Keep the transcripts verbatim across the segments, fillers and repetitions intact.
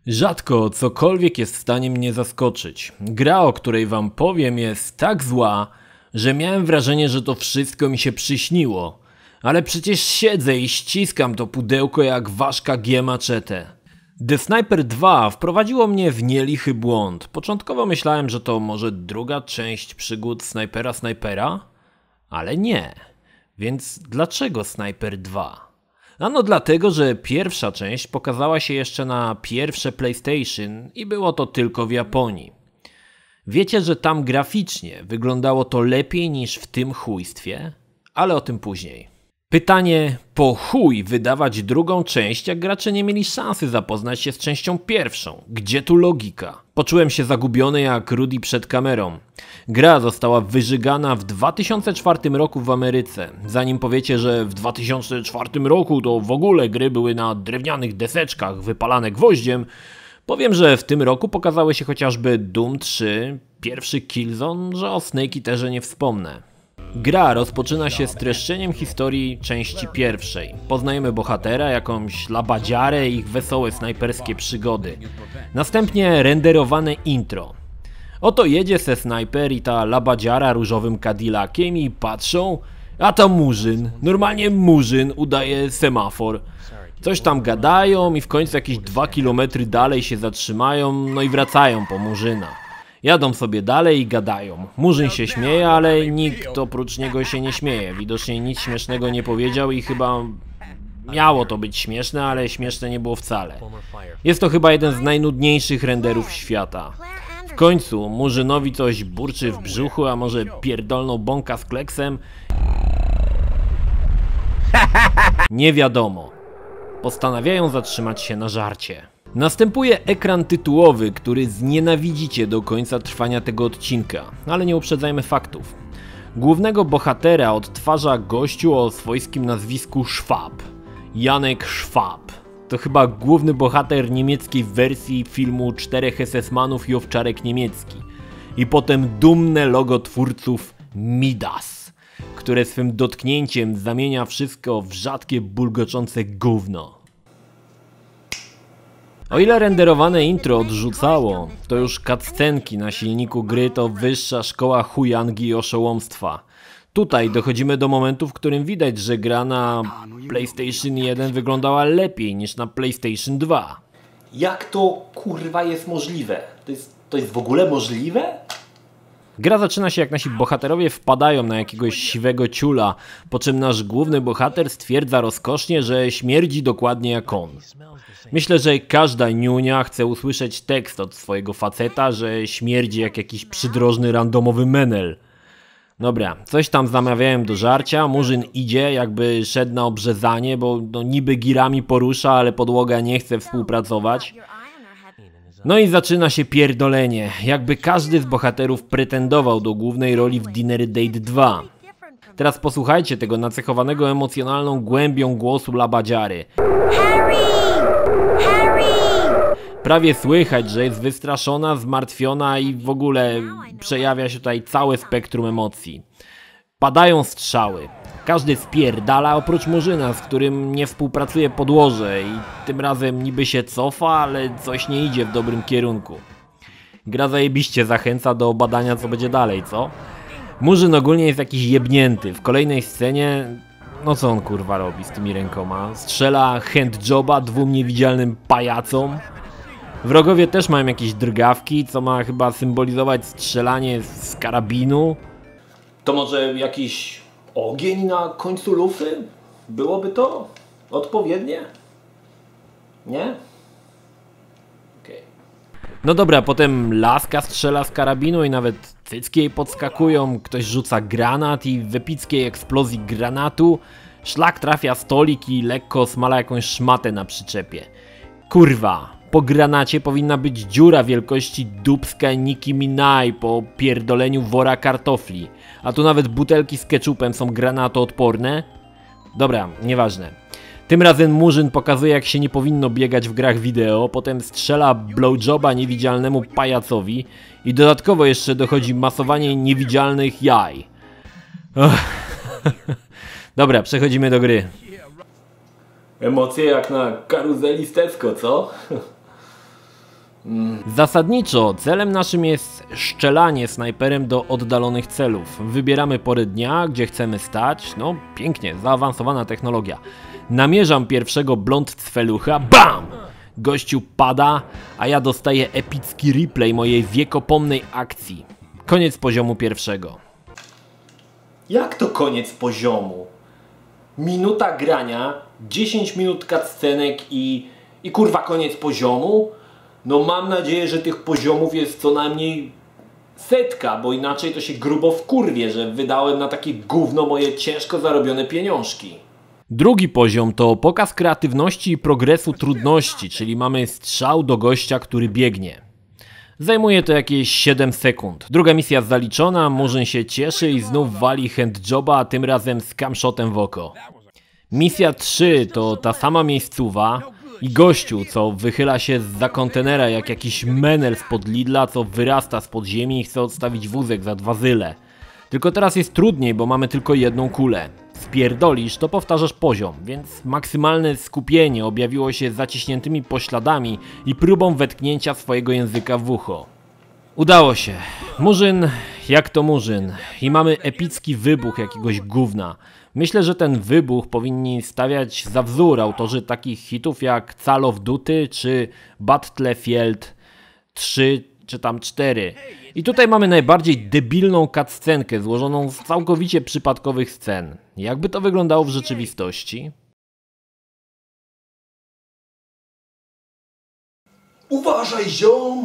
Rzadko cokolwiek jest w stanie mnie zaskoczyć. Gra, o której wam powiem, jest tak zła, że miałem wrażenie, że to wszystko mi się przyśniło. Ale przecież siedzę i ściskam to pudełko jak ważka G maczetę. The Sniper dwa wprowadziło mnie w nielichy błąd. Początkowo myślałem, że to może druga część przygód Snajpera Snajpera, ale nie. Więc dlaczego Sniper dwa? Ano dlatego, że pierwsza część pokazała się jeszcze na pierwsze PlayStation i było to tylko w Japonii. Wiecie, że tam graficznie wyglądało to lepiej niż w tym chujstwie? Ale o tym później. Pytanie, po chuj wydawać drugą część, jak gracze nie mieli szansy zapoznać się z częścią pierwszą? Gdzie tu logika? Poczułem się zagubiony jak Rudy przed kamerą. Gra została wyżygana w dwa tysiące czwartym roku w Ameryce. Zanim powiecie, że w dwa tysiące czwartym roku to w ogóle gry były na drewnianych deseczkach wypalane gwoździem, powiem, że w tym roku pokazały się chociażby Doom trzy, pierwszy Killzone, że o Snake Eaterze nie wspomnę. Gra rozpoczyna się streszczeniem historii części pierwszej. Poznajemy bohatera, jakąś labadziarę i ich wesołe snajperskie przygody. Następnie renderowane intro. Oto jedzie se snajper i ta labadziara różowym Cadillaciem i patrzą, a tam murzyn, normalnie murzyn udaje semafor. Coś tam gadają i w końcu jakieś dwa kilometry dalej się zatrzymają, no i wracają po murzyna. Jadą sobie dalej i gadają. Murzyn się śmieje, ale nikt oprócz niego się nie śmieje. Widocznie nic śmiesznego nie powiedział i chyba miało to być śmieszne, ale śmieszne nie było wcale. Jest to chyba jeden z najnudniejszych renderów świata. W końcu Murzynowi coś burczy w brzuchu, a może pierdolną bąka z kleksem? Nie wiadomo. Postanawiają zatrzymać się na żarcie. Następuje ekran tytułowy, który znienawidzicie do końca trwania tego odcinka, ale nie uprzedzajmy faktów. Głównego bohatera odtwarza gościu o swojskim nazwisku Schwab. Janek Schwab. To chyba główny bohater niemieckiej wersji filmu Czterech es es manów i Owczarek Niemiecki. I potem dumne logo twórców Midas, które swym dotknięciem zamienia wszystko w rzadkie, bulgoczące gówno. O ile renderowane intro odrzucało, to już cutscenki na silniku gry to wyższa szkoła chujangi i oszołomstwa. Tutaj dochodzimy do momentu, w którym widać, że gra na PlayStation jeden wyglądała lepiej niż na PlayStation dwa. Jak to kurwa jest możliwe? To jest, to jest w ogóle możliwe? Gra zaczyna się jak nasi bohaterowie wpadają na jakiegoś siwego ciula, po czym nasz główny bohater stwierdza rozkosznie, że śmierdzi dokładnie jak on. Myślę, że każda niunia chce usłyszeć tekst od swojego faceta, że śmierdzi jak jakiś przydrożny randomowy menel. Dobra, coś tam zamawiałem do żarcia, murzyn idzie jakby szedł na obrzezanie, bo no, niby girami porusza, ale podłoga nie chce współpracować. No i zaczyna się pierdolenie, jakby każdy z bohaterów pretendował do głównej roli w Dinner Date dwa. Teraz posłuchajcie tego nacechowanego emocjonalną głębią głosu labadziary. Harry! Harry! Prawie słychać, że jest wystraszona, zmartwiona i w ogóle przejawia się tutaj całe spektrum emocji. Padają strzały. Każdy spierdala oprócz murzyna, z którym nie współpracuje podłoże i tym razem niby się cofa, ale coś nie idzie w dobrym kierunku. Gra zajebiście zachęca do badania, co będzie dalej, co? Murzyn ogólnie jest jakiś jebnięty. W kolejnej scenie, no co on kurwa robi z tymi rękoma? Strzela handjoba dwóm niewidzialnym pajacom. Wrogowie też mają jakieś drgawki, co ma chyba symbolizować strzelanie z karabinu. To może jakiś ogień na końcu lufy? Byłoby to odpowiednie? Nie? Okej. Okay. No dobra, potem laska strzela z karabinu i nawet cycki jej podskakują, ktoś rzuca granat i w epickiej eksplozji granatu szlak trafia stolik i lekko smala jakąś szmatę na przyczepie. Kurwa, po granacie powinna być dziura wielkości dupska Nicki Minaj po pierdoleniu wora kartofli, a tu nawet butelki z ketchupem są granatoodporne. Dobra, nieważne. Tym razem murzyn pokazuje, jak się nie powinno biegać w grach wideo, potem strzela blowjoba niewidzialnemu pajacowi i dodatkowo jeszcze dochodzi masowanie niewidzialnych jaj. Dobra, przechodzimy do gry. Emocje jak na karuzeli z Tesco, co? Zasadniczo celem naszym jest strzelanie snajperem do oddalonych celów. Wybieramy porę dnia, gdzie chcemy stać. No pięknie, zaawansowana technologia. Namierzam pierwszego blond cwelucha, BAM! Gościu pada, a ja dostaję epicki replay mojej wiekopomnej akcji. Koniec poziomu pierwszego. Jak to koniec poziomu? Minuta grania, dziesięć minut cutscenek i, i kurwa koniec poziomu? No mam nadzieję, że tych poziomów jest co najmniej setka, bo inaczej to się grubo wkurwię, że wydałem na takie gówno moje ciężko zarobione pieniążki. Drugi poziom to pokaz kreatywności i progresu trudności, czyli mamy strzał do gościa, który biegnie. Zajmuje to jakieś siedem sekund. Druga misja zaliczona, Murzyn się cieszy i znów wali handjoba, a tym razem z camshotem w oko. Misja trzy to ta sama miejscowa i gościu, co wychyla się zza kontenera jak jakiś menel spod Lidla, co wyrasta z podziemi i chce odstawić wózek za dwa zyle. Tylko teraz jest trudniej, bo mamy tylko jedną kulę. Spierdolisz, to powtarzasz poziom, więc maksymalne skupienie objawiło się zaciśniętymi pośladami i próbą wetknięcia swojego języka w ucho. Udało się. Murzyn jak to Murzyn. I mamy epicki wybuch jakiegoś gówna. Myślę, że ten wybuch powinni stawiać za wzór autorzy takich hitów jak Call of Duty czy Battlefield trzy czy tam cztery. I tutaj mamy najbardziej debilną cutscenkę złożoną z całkowicie przypadkowych scen. Jakby to wyglądało w rzeczywistości? Uważaj, ziom!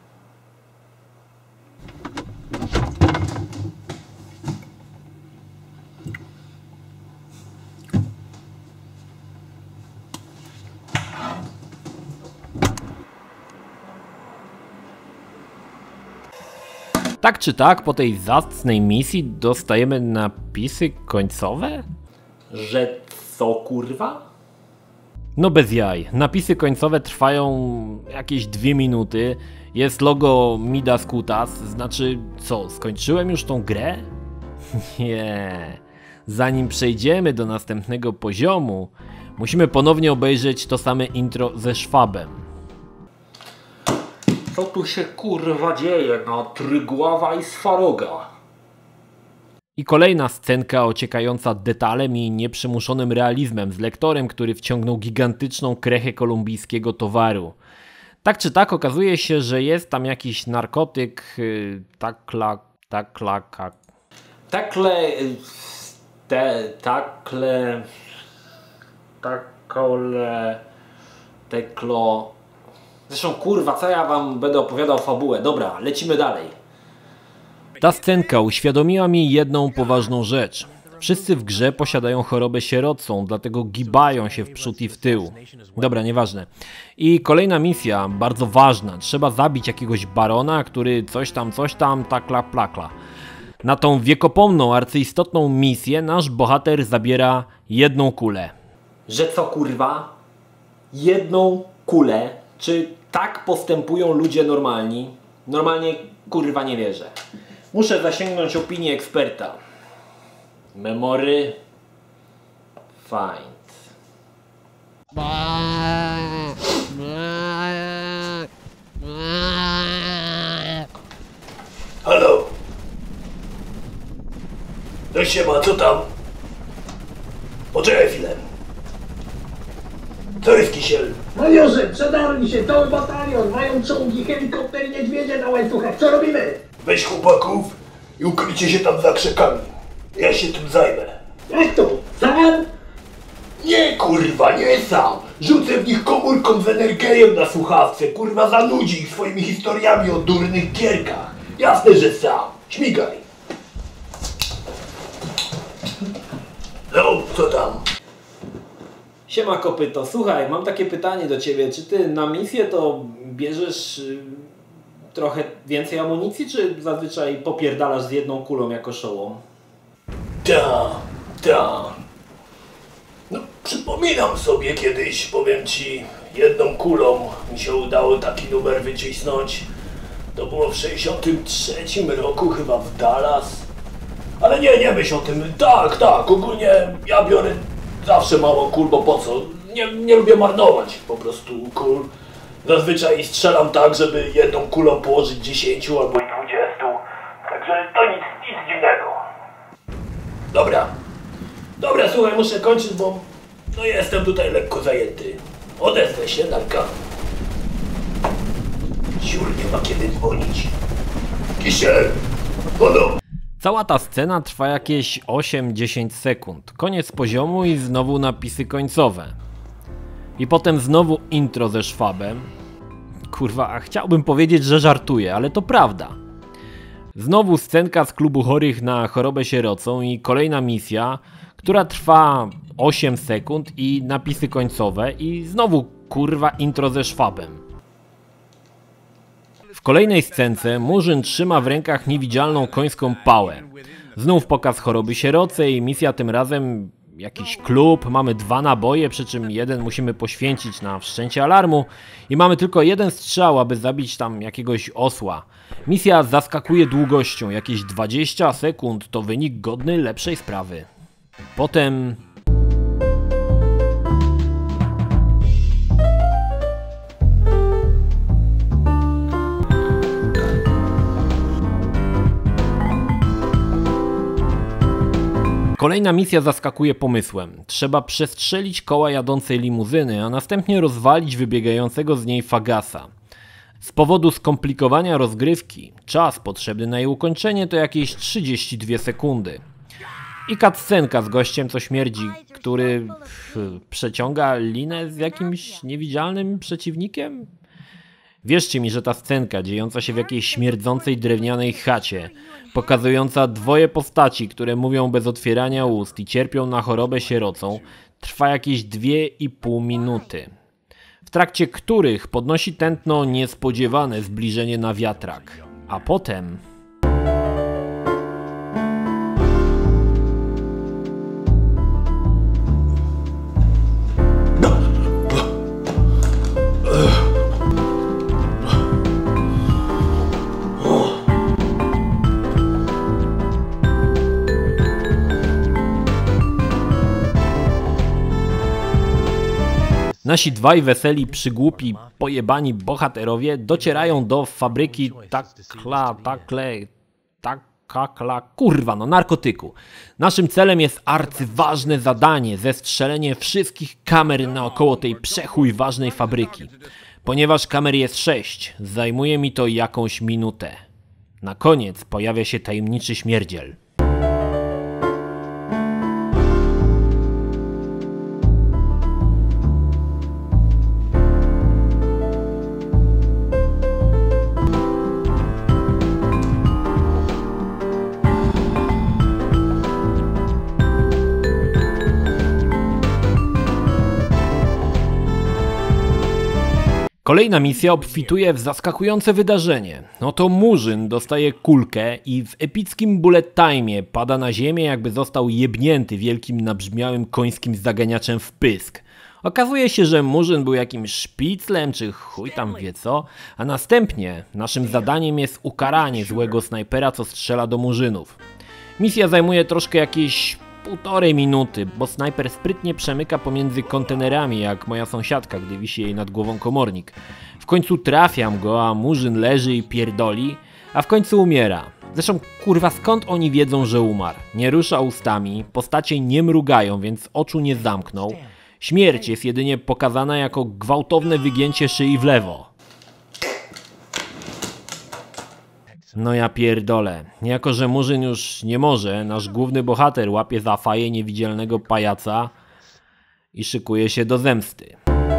Tak czy tak, po tej zacnej misji dostajemy napisy końcowe? Że co kurwa? No bez jaj. Napisy końcowe trwają jakieś dwie minuty. Jest logo Midas Kutas. Znaczy co, skończyłem już tą grę? Nie. Zanim przejdziemy do następnego poziomu, musimy ponownie obejrzeć to same intro ze Szwabem. Co tu się kurwa dzieje na Trygława i Swaroga? I kolejna scenka ociekająca detalem i nieprzymuszonym realizmem z lektorem, który wciągnął gigantyczną krechę kolumbijskiego towaru. Tak czy tak okazuje się, że jest tam jakiś narkotyk, yy, takla, takla, kak... Takle... Te... Takle... Takole... Teklo... Zresztą kurwa, co ja wam będę opowiadał fabułę. Dobra, lecimy dalej. Ta scenka uświadomiła mi jedną poważną rzecz. Wszyscy w grze posiadają chorobę sierocą, dlatego gibają się w przód i w tył. Dobra, nieważne. I kolejna misja, bardzo ważna. Trzeba zabić jakiegoś barona, który coś tam, coś tam, takla, plakla. Na tą wiekopomną, arcyistotną misję nasz bohater zabiera jedną kulę. Że co kurwa? Jedną kulę? Czy tak postępują ludzie normalni? Normalnie kurwa nie wierzę. Muszę zasięgnąć opinii eksperta. Memory. Find. Halo? No siema, co tam? Poczekaj chwilę. Co jest, Kisiel? Majorze, przedarli się, cały batalion, mają czołgi, helikoptery, niedźwiedzie na łańcuchach, co robimy? Weź chłopaków i ukryjcie się tam za krzakami. Ja się tym zajmę. Jak to? Sam? Nie kurwa, nie sam. Rzucę w nich komórką z energejem na słuchawce. Kurwa zanudzi ich swoimi historiami o durnych gierkach. Jasne, że sam. Śmigaj. No, co tam? Siema kopyto, słuchaj, mam takie pytanie do ciebie. Czy ty na misję to bierzesz y, trochę więcej amunicji, czy zazwyczaj popierdalasz z jedną kulą jako szołom? Ta, ta. No, przypominam sobie kiedyś, powiem ci, jedną kulą mi się udało taki numer wycisnąć. To było w sześćdziesiątym trzecim roku chyba w Dallas. Ale nie, nie myśl o tym. Tak, tak, ogólnie ja biorę zawsze mało kul, bo po co? Nie, nie lubię marnować po prostu kul. Zazwyczaj strzelam tak, żeby jedną kulą położyć dziesięciu albo i dwudziestu. Także to nic, nic dziwnego. Dobra. Dobra, słuchaj, muszę kończyć, bo no jestem tutaj lekko zajęty. Odezwę się, narka. Siur nie ma kiedy dzwonić. Kisiel, wodą. Cała ta scena trwa jakieś osiem dziesięć sekund. Koniec poziomu i znowu napisy końcowe. I potem znowu intro ze szwabem. Kurwa, a chciałbym powiedzieć, że żartuję, ale to prawda. Znowu scenka z klubu chorych na chorobę sierocą i kolejna misja, która trwa osiem sekund i napisy końcowe i znowu kurwa intro ze szwabem. W kolejnej scence Murzyn trzyma w rękach niewidzialną końską pałę. Znów pokaz choroby sierocej, misja tym razem jakiś klub, mamy dwa naboje, przy czym jeden musimy poświęcić na wszczęcie alarmu i mamy tylko jeden strzał, aby zabić tam jakiegoś osła. Misja zaskakuje długością, jakieś dwadzieścia sekund to wynik godny lepszej sprawy. Potem... Kolejna misja zaskakuje pomysłem. Trzeba przestrzelić koła jadącej limuzyny, a następnie rozwalić wybiegającego z niej fagasa. Z powodu skomplikowania rozgrywki, czas potrzebny na jej ukończenie to jakieś trzydzieści dwie sekundy. I cutscenka z gościem co śmierdzi, który pff, przeciąga linę z jakimś niewidzialnym przeciwnikiem? Wierzcie mi, że ta scenka dziejąca się w jakiejś śmierdzącej drewnianej chacie, pokazująca dwoje postaci, które mówią bez otwierania ust i cierpią na chorobę sierocą, trwa jakieś dwie i pół minuty. W trakcie których podnosi tętno niespodziewane zbliżenie na wiatrak. A potem... Nasi dwaj weseli, przygłupi, pojebani bohaterowie docierają do fabryki takla, takle, takakla, kurwa no, narkotyku. Naszym celem jest arcyważne zadanie, zestrzelenie wszystkich kamer naokoło tej przechuj ważnej fabryki. Ponieważ kamer jest sześć, zajmuje mi to jakąś minutę. Na koniec pojawia się tajemniczy śmierdziel. Kolejna misja obfituje w zaskakujące wydarzenie. Oto Murzyn dostaje kulkę i w epickim bullet time'ie pada na ziemię, jakby został jebnięty wielkim nabrzmiałym końskim zaganiaczem w pysk. Okazuje się, że Murzyn był jakimś szpiclem czy chuj tam wie co, a następnie naszym zadaniem jest ukaranie złego snajpera, co strzela do Murzynów. Misja zajmuje troszkę jakieś półtorej minuty, bo snajper sprytnie przemyka pomiędzy kontenerami jak moja sąsiadka, gdy wisi jej nad głową komornik. W końcu trafiam go, a Murzyn leży i pierdoli, a w końcu umiera. Zresztą kurwa skąd oni wiedzą, że umarł? Nie rusza ustami, postacie nie mrugają, więc oczu nie zamknął. Śmierć jest jedynie pokazana jako gwałtowne wygięcie szyi w lewo. No ja pierdolę. Jako że Murzyn już nie może, nasz główny bohater łapie za faję niewidzialnego pajaca i szykuje się do zemsty.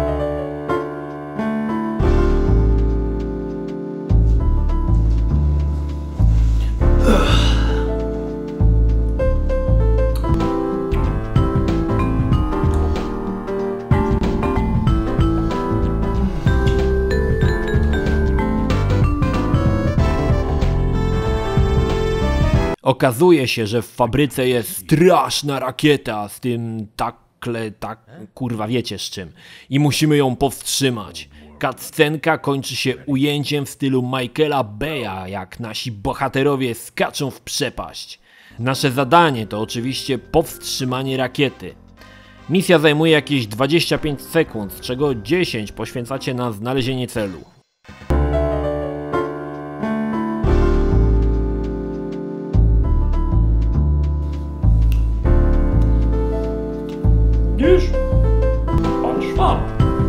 Okazuje się, że w fabryce jest straszna rakieta z tym takle, tak, kurwa wiecie z czym. I musimy ją powstrzymać. Cutscenka kończy się ujęciem w stylu Michaela Beya, jak nasi bohaterowie skaczą w przepaść. Nasze zadanie to oczywiście powstrzymanie rakiety. Misja zajmuje jakieś dwadzieścia pięć sekund, z czego dziesięć poświęcacie na znalezienie celu. Wiesz, pan Szwab.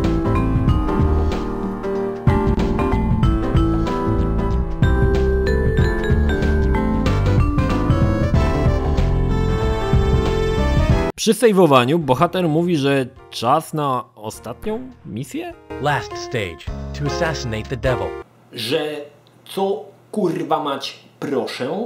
Przy sejwowaniu bohater mówi, że czas na ostatnią misję? Last stage, to assassinate the devil. Że co kurwa mać proszę?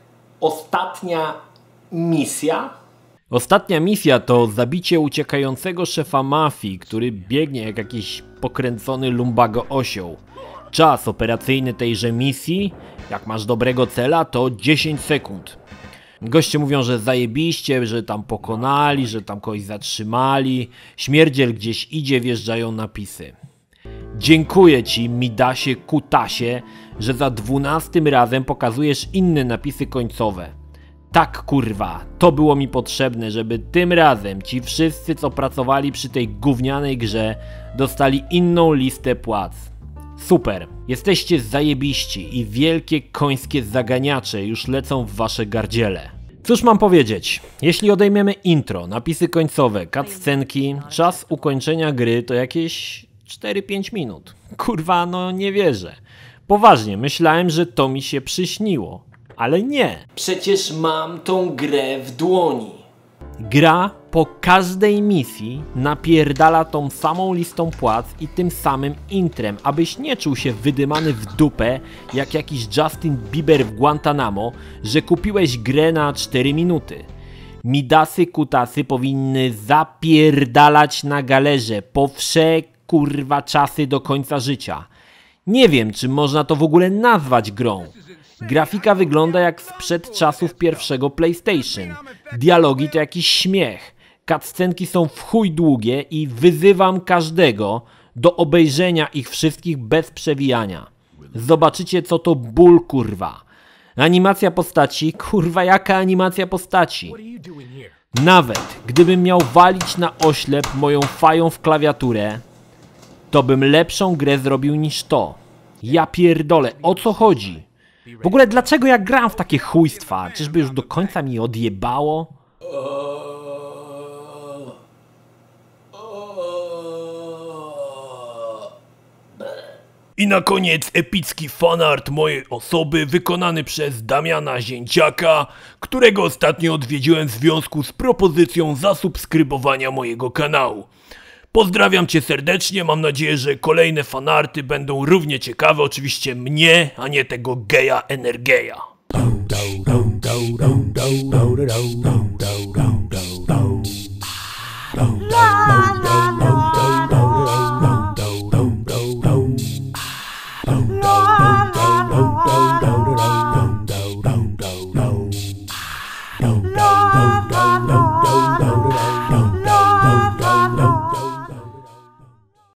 Ostatnia misja? Ostatnia misja to zabicie uciekającego szefa mafii, który biegnie jak jakiś pokręcony lumbago osioł. Czas operacyjny tejże misji, jak masz dobrego cela, to dziesięć sekund. Goście mówią, że zajebiście, że tam pokonali, że tam kogoś zatrzymali. Śmierdziel gdzieś idzie, wjeżdżają napisy. Dziękuję ci, Midasie Kutasie, że za dwunastym razem pokazujesz inne napisy końcowe. Tak kurwa, to było mi potrzebne, żeby tym razem ci wszyscy, co pracowali przy tej gównianej grze, dostali inną listę płac. Super, jesteście zajebiści i wielkie końskie zaganiacze już lecą w wasze gardziele. Cóż mam powiedzieć, jeśli odejmiemy intro, napisy końcowe, cutscenki, czas ukończenia gry to jakieś cztery pięć minut. Kurwa, no nie wierzę. Poważnie, myślałem, że to mi się przyśniło, ale nie. Przecież mam tą grę w dłoni. Gra po każdej misji napierdala tą samą listą płac i tym samym intrem, abyś nie czuł się wydymany w dupę jak jakiś Justin Bieber w Guantanamo, że kupiłeś grę na cztery minuty. Midasy kutasy powinny zapierdalać na galerze po wsze kurwa czasy do końca życia. Nie wiem, czy można to w ogóle nazwać grą. Grafika wygląda jak sprzed czasów pierwszego PlayStation. Dialogi to jakiś śmiech. Cutscenki są w chuj długie i wyzywam każdego do obejrzenia ich wszystkich bez przewijania. Zobaczycie, co to ból, kurwa. Animacja postaci, kurwa jaka animacja postaci. Nawet gdybym miał walić na oślep moją fają w klawiaturę, to bym lepszą grę zrobił niż to. Ja pierdolę, o co chodzi? W ogóle dlaczego ja gram w takie chujstwa? Czyżby już do końca mi odjebało? I na koniec epicki fanart mojej osoby wykonany przez Damiana Zięciaka, którego ostatnio odwiedziłem w związku z propozycją zasubskrybowania mojego kanału. Pozdrawiam cię serdecznie, mam nadzieję, że kolejne fanarty będą równie ciekawe, oczywiście mnie, a nie tego geja Energeja.